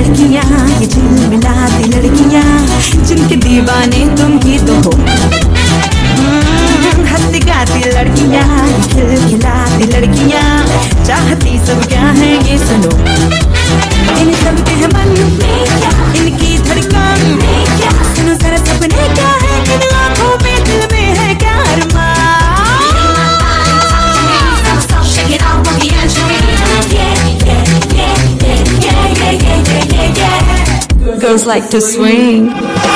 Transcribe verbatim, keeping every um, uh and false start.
लड़कियां, ये झिलमिलाती लड़कियां, जिनके दीवाने तुम ही तो हो। हंसती गाती लड़कियां, खिलखिलाती लड़कियां, चाहती सब क्या है ये सुनो। इन सब के मन, इनकी धड़कन, सुनो जरा सपने क्या है, इन आँखों में दिल में है क्या अरमान। Girls like to swing.